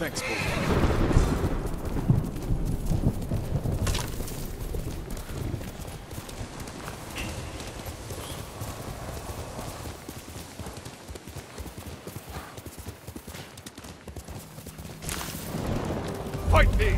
Thanks, boy. Fight me!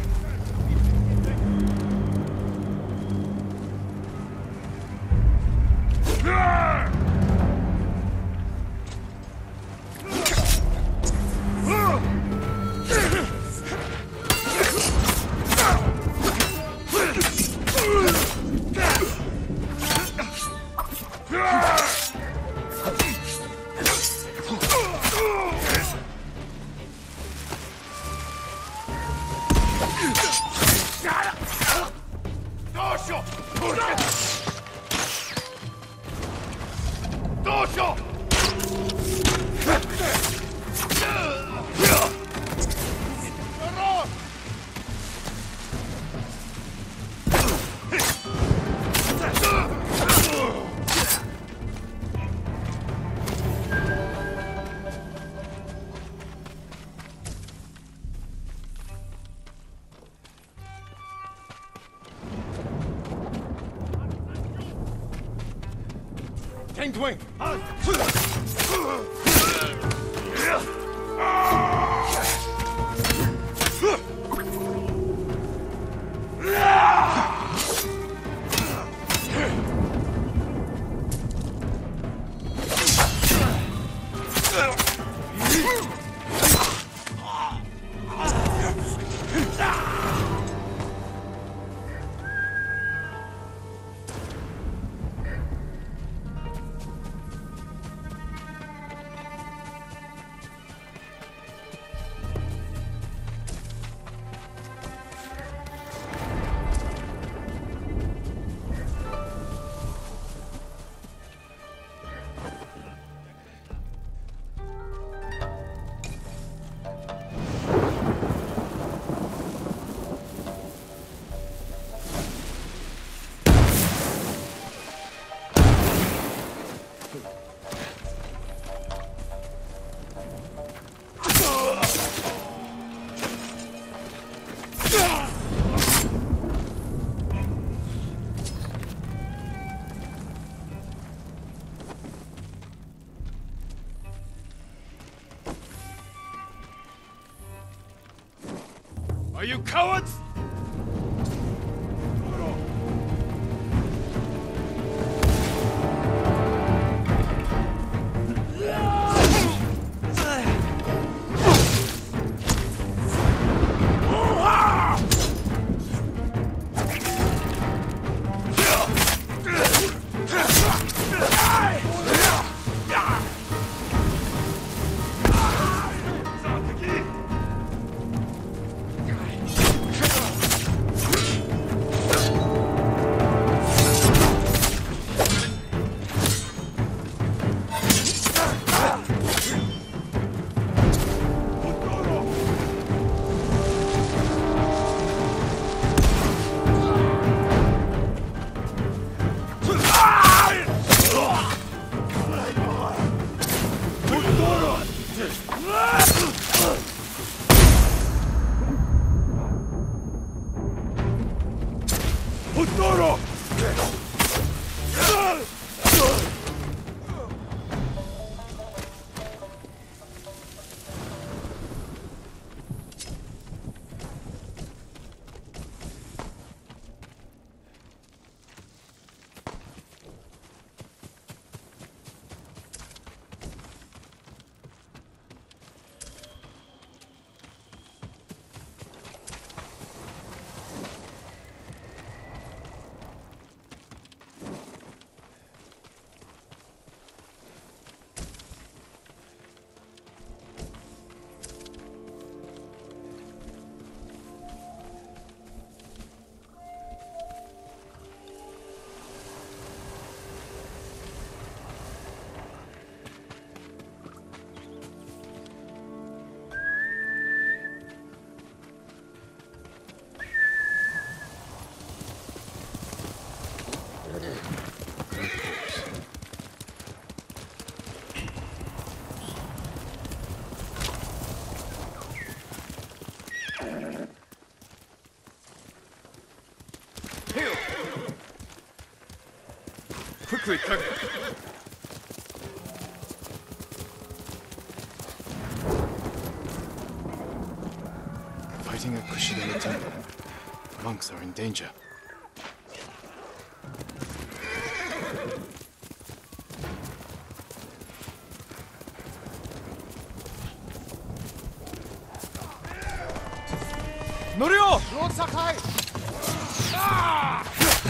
Wing! Are you cowards? Quickly, quick! Fighting at Kushidera Temple. Monks are in danger. Norio! Lord Sakai! Ah!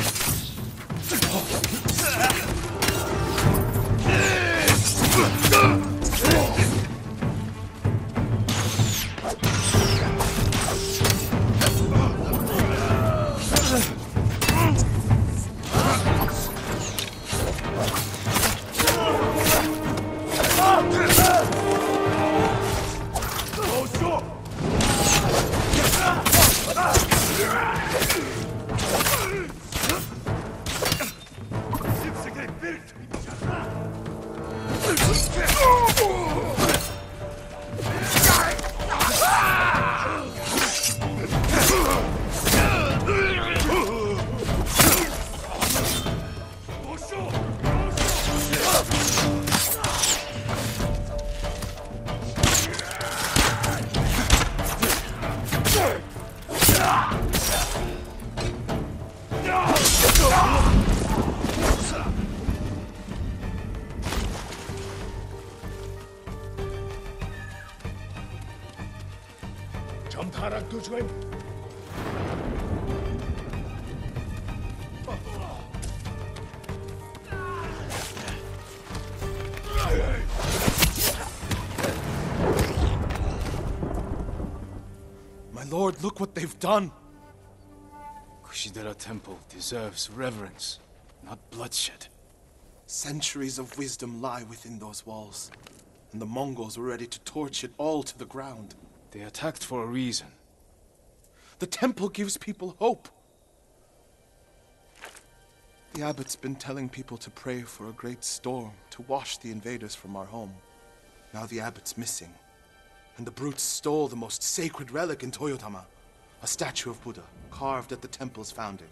My lord, look what they've done! Kushidera Temple deserves reverence, not bloodshed. Centuries of wisdom lie within those walls, and the Mongols were ready to torch it all to the ground. They attacked for a reason. The temple gives people hope. The abbot's been telling people to pray for a great storm to wash the invaders from our home. Now the abbot's missing, and the brutes stole the most sacred relic in Toyotama, a statue of Buddha carved at the temple's founding.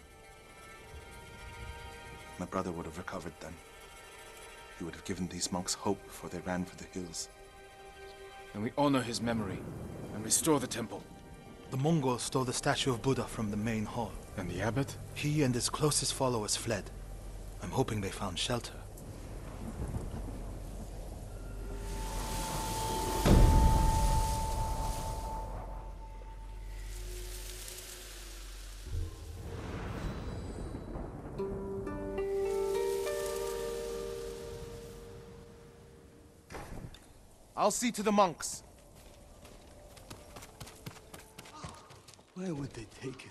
My brother would have recovered then. He would have given these monks hope before they ran for the hills. And we honor his memory and restore the temple. The Mongols stole the statue of Buddha from the main hall. And the abbot? He and his closest followers fled. I'm hoping they found shelter. I'll see to the monks. Where would they take it?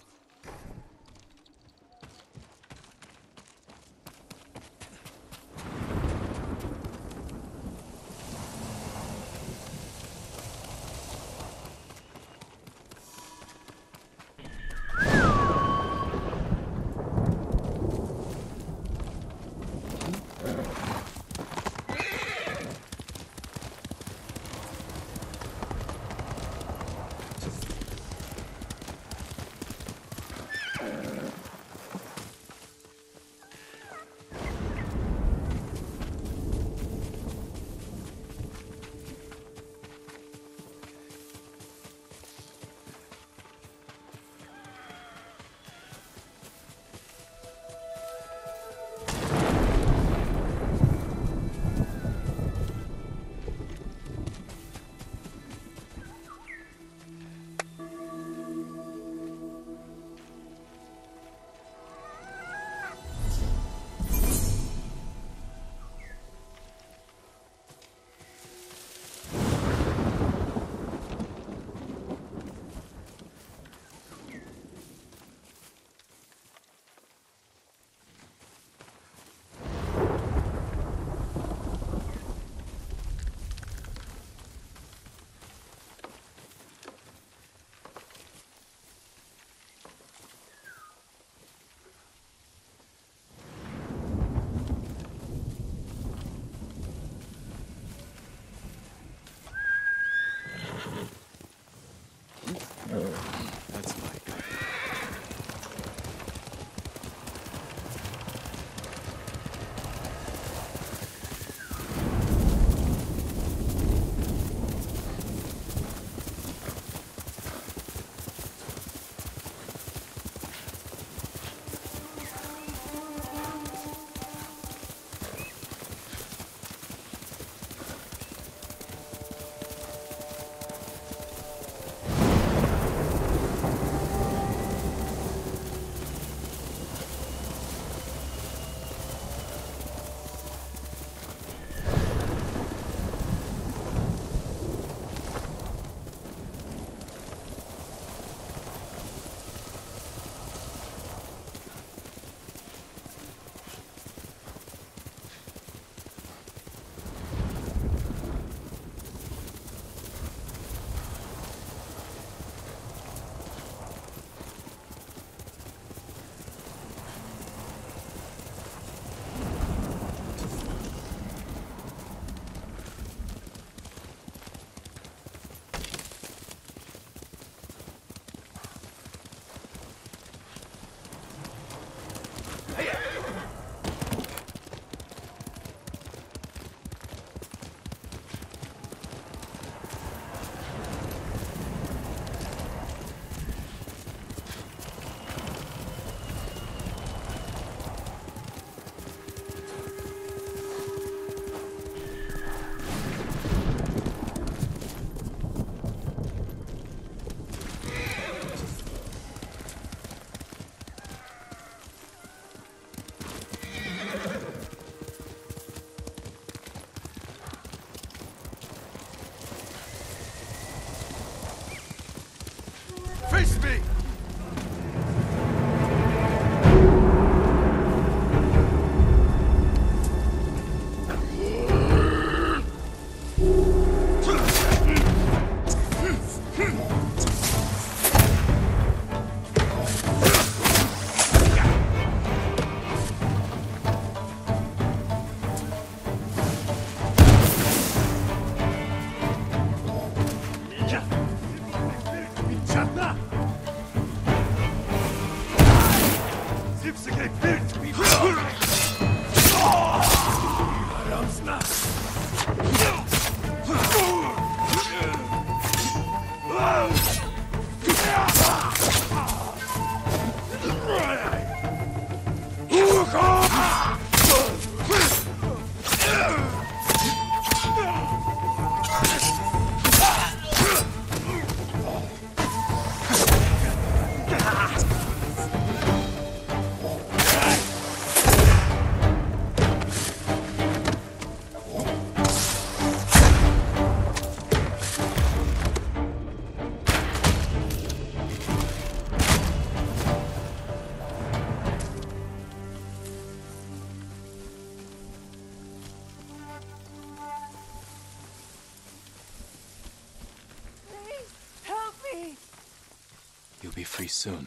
You'll be free soon.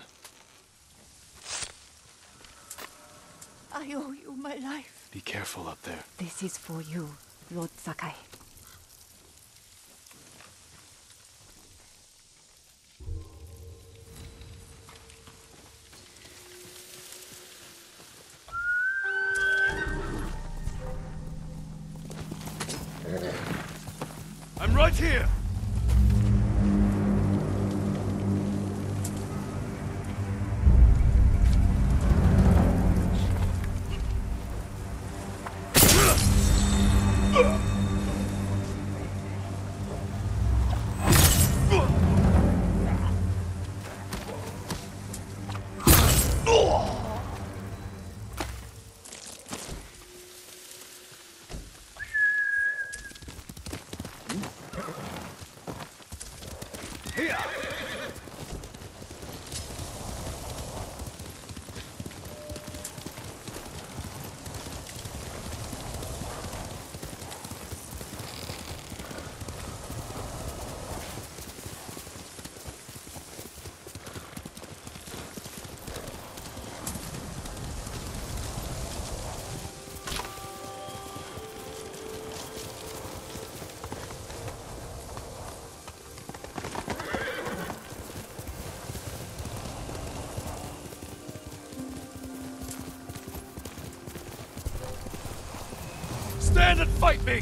I owe you my life. Be careful up there. This is for you, Lord Sakai. I'm right here! Stand and fight me!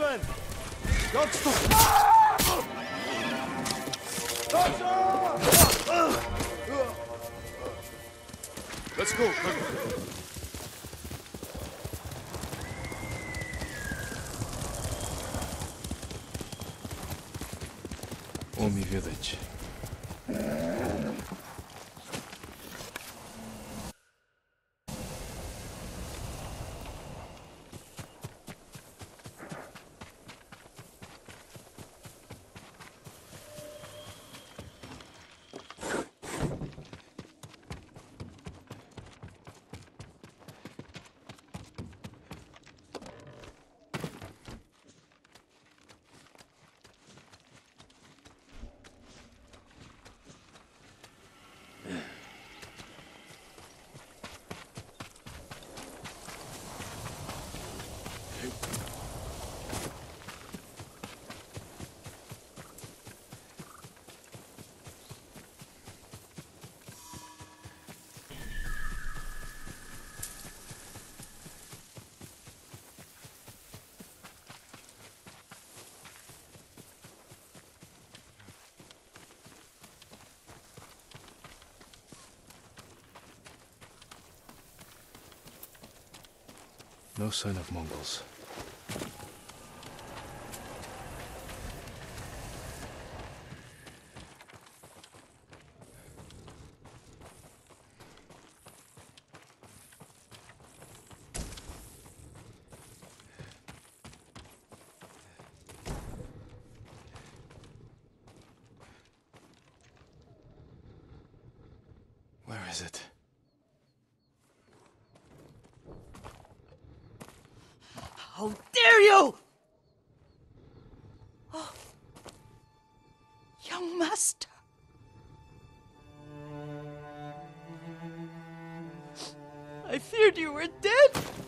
moving! Don't stop! Let's go, quick. Omi village. No sign of Mongols. Where is it? How dare you! Oh, young master. I feared you were dead.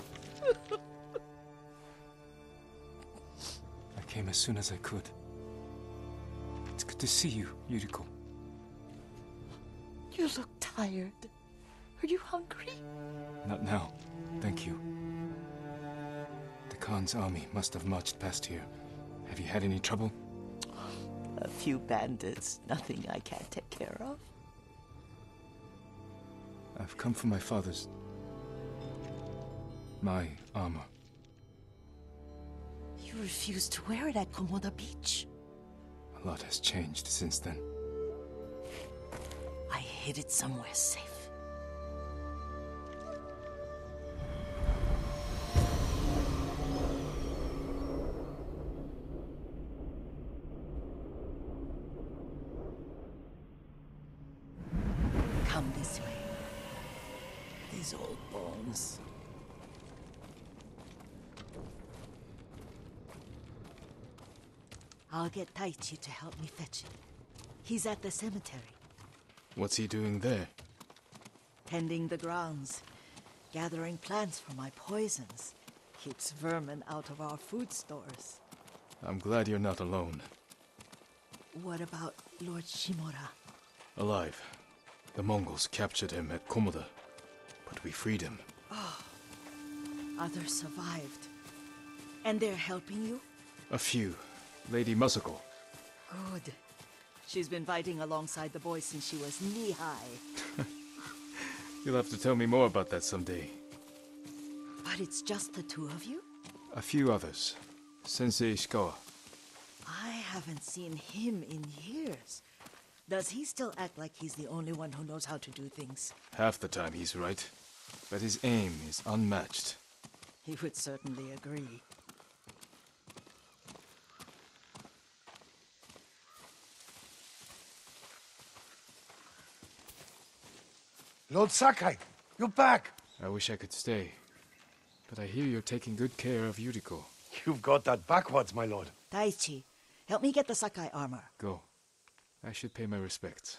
I came as soon as I could. It's good to see you, Yuriko. You look tired. Are you hungry? Not now, thank you. The Khan's army must have marched past here. Have you had any trouble? A few bandits. Nothing I can't take care of. I've come for my father's... my armor. You refused to wear it at Komoda Beach. A lot has changed since then. I hid it somewhere safe. Come this way. These old bones. I'll get Taichi to help me fetch it. He's at the cemetery. What's he doing there? Tending the grounds. Gathering plants for my poisons. Keeps vermin out of our food stores. I'm glad you're not alone. What about Lord Shimura? Alive. The Mongols captured him at Komoda, but we freed him. Others survived. And they're helping you? A few. Lady Masako. Good. She's been fighting alongside the boys since she was knee-high. You'll have to tell me more about that someday. But it's just the two of you? A few others. Sensei Ishikawa. I haven't seen him in years. Does he still act like he's the only one who knows how to do things? Half the time he's right, but his aim is unmatched. He would certainly agree. Lord Sakai, you're back. I wish I could stay, but I hear you're taking good care of Yuriko. You've got that backwards, my lord. Taichi, help me get the Sakai armor. Go. I should pay my respects.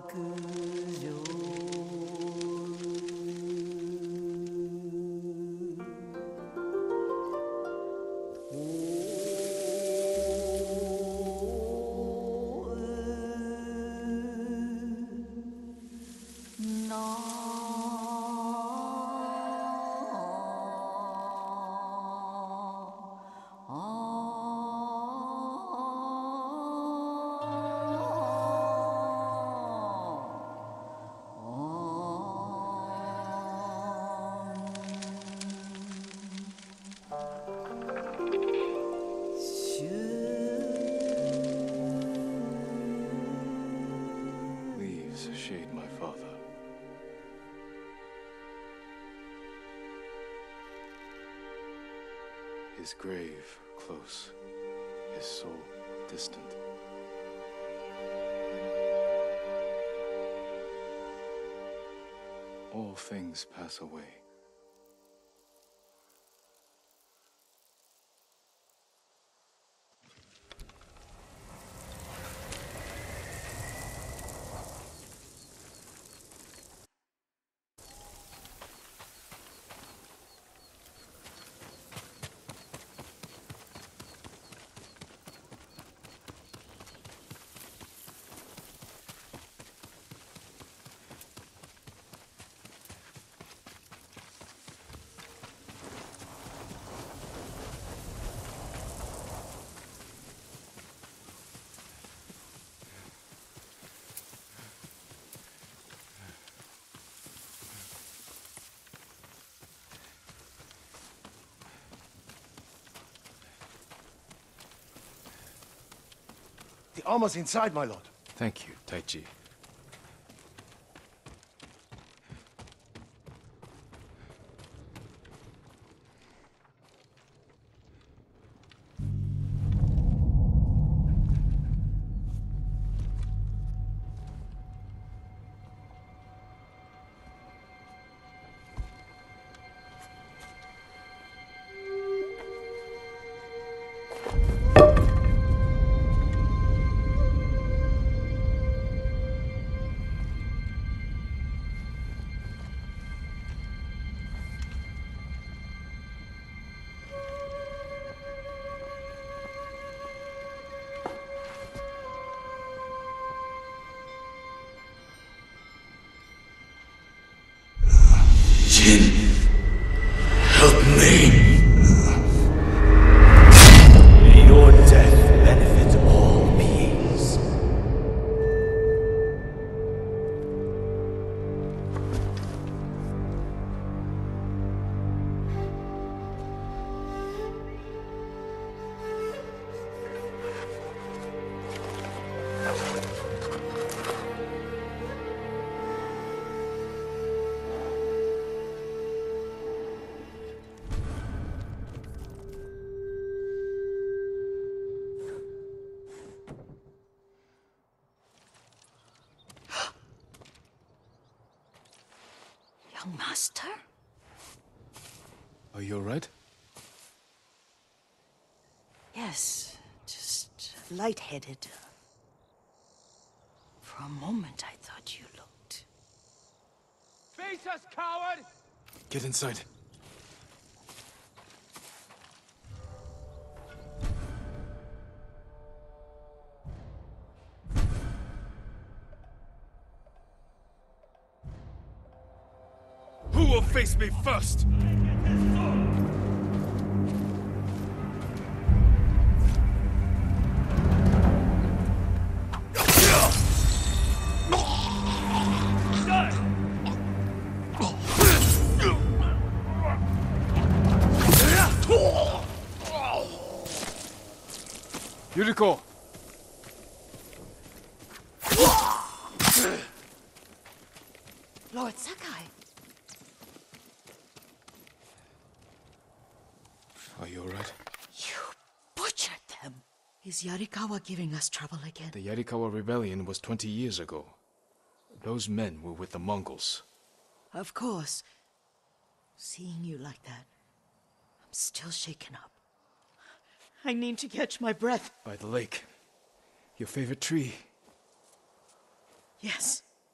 Leaves shade my father. His grave close, his soul distant. All things pass away. The armor's inside, my lord. Thank you, Taichi. Jin, help me. May your death benefit all beings. Young master? Are you alright? Yes, just lightheaded. For a moment, I thought you looked... Face us, coward! Get inside. Who will face me first? Yuriko! Lord Sakai! Are you alright? You butchered them! Is Yarikawa giving us trouble again? The Yarikawa rebellion was 20 years ago. Those men were with the Mongols. Of course. Seeing you like that, I'm still shaken up. I need to catch my breath. By the lake. Your favorite tree. Yes,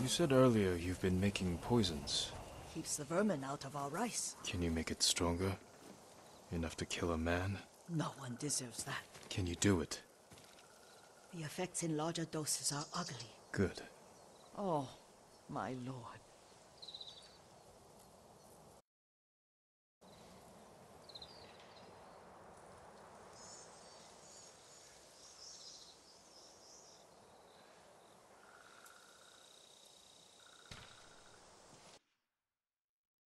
said earlier you've been making poisons. Keeps the vermin out of our rice. Can you make it stronger? Enough to kill a man? No one deserves that. Can you do it? The effects in larger doses are ugly. Good. Oh, my lord.